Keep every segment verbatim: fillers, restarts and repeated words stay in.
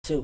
Two.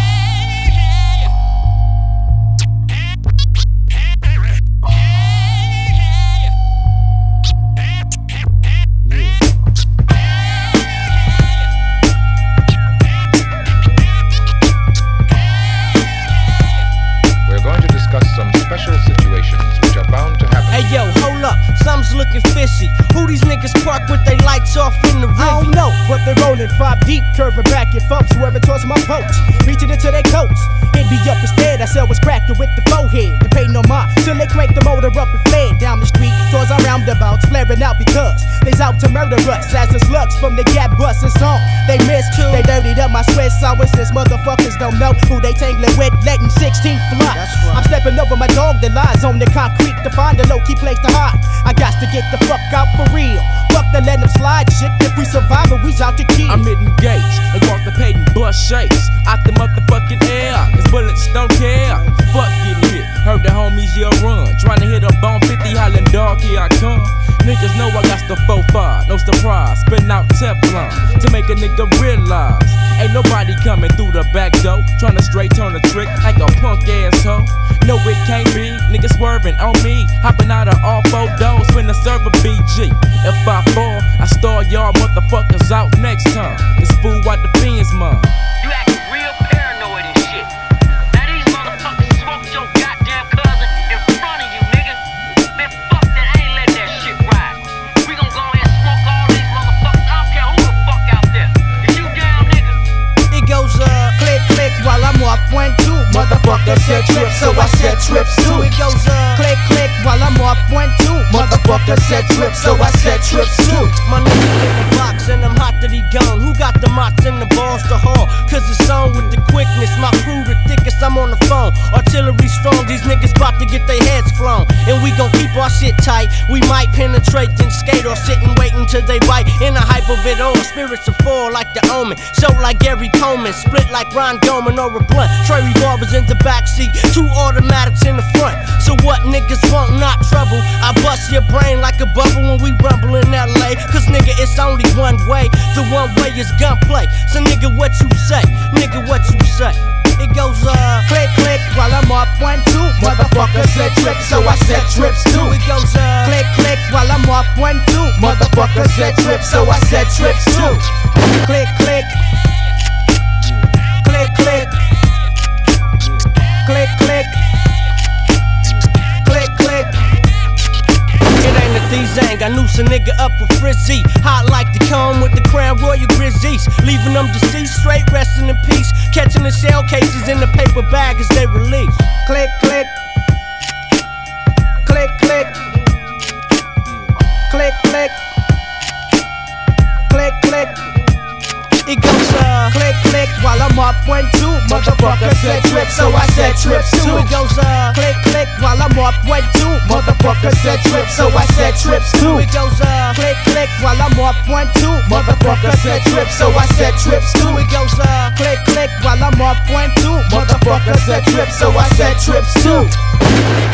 We're going to discuss some special situations which are bound to happen. Hey yo, hold up, something's looking fishy. Who these niggas park with they lights off in the river? I don't know, but they're rolling five deep, curving back your folks. Whoever tossed my poach, reaching into their coats. Hit me up instead, I sell was cracking with the forehead. They pay no mind till they crank the motor up and fled down the street. Towards our roundabouts, flaring out because they's out to murder us. As the slugs from the gap bus is on, they missed too. They dirtied up my sweat sour since motherfuckers don't know who they tangling with, letting sixteen fly. Right. I'm stepping over my dog that lies on the concrete to find a low-key place to hide. I got to get the fuck out for real. Fuck the let them slide shit. If we survive, we's out to kill. I'm engaged and walk the pavement, bus shakes out the motherfucking air. Cause bullets don't care. Fuck getting hit. Heard the homies yell run. Trying to hit a bone fifty, hollering dog, here I come. Niggas know I got the four five, no surprise. Spitting out Teflon to make a nigga realize ain't nobody coming through the back door. Trying to straight turn a trick like a punk asshole. No, it can't be. Niggas swerving on me. Hopping out of all four doors. Finna serve a B G. If I fall, I stall y'all motherfuckers out next time. This fool out the fiend's mind. You acting real paranoid and shit. Now these motherfuckers smoked your goddamn cousin in front of you, nigga. Man, fuck that, I ain't letting that shit ride. We gon' go ahead and smoke all these motherfuckers. I don't care who the fuck out there. If you down, nigga. It goes uh click click while I'm off one two. Motherfucker said trips, so I said trips too. It goes uh click click while I'm off one two. Motherfucker said trips, so I said trips too. My nigga in the box and I'm hot that he gone. Who got the mots and the balls to haul? Cause it's on with the quickness. My crew the thickest, I'm on the phone. Artillery strong, these niggas bout to get their heads flown. And we gon' keep our shit tight. We might penetrate, then skate or sit and wait until they bite. In the hype of it all, spirits will fall like the omen. Show like Gary Coleman, split like Ron Goldman or a blunt. Trey revolvers in the backseat, two automatics in the front. So what niggas want, not trouble. I bust your brain like a bubble when we rumble in L A. Cause nigga, it's only one way. The one way is gunplay. So nigga, what you say? Nigga, what you say? It goes uh click click while I'm off one two. Motherfucker said trips, so I said trips too. It goes uh click click while I'm off one two. Motherfucker said trips, so I said trips too. Click click. Click click. Click click. Click click. It ain't a D-Zang, I noose a nigga up with frizzy. Hot like the cone with the Crown Royal Grizzlies. Leaving them deceased, straight resting in peace. Catching the shell cases in the paper bag as they release. Click click. Click click. Click click. Click click. It goes uh click click while I'm off one two. Motherfucker said trips, so I said trips too. It goes uh click click while I'm off one two. Motherfucker said trips, so I said trips too. It goes uh click click while I'm off one two. Motherfucker said trips, so I said trips too. It goes uh click click while I'm off one two. Motherfucker said trips, so I said trips too.